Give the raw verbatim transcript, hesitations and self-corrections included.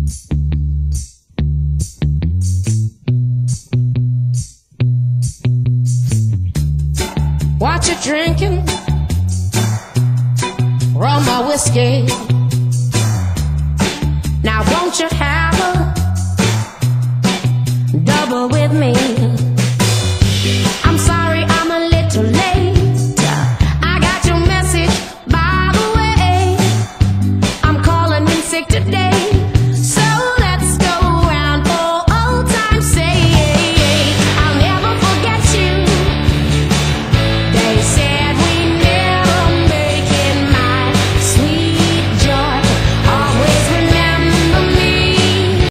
What you drinking? Rum or whiskey? Now won't you have a double with me?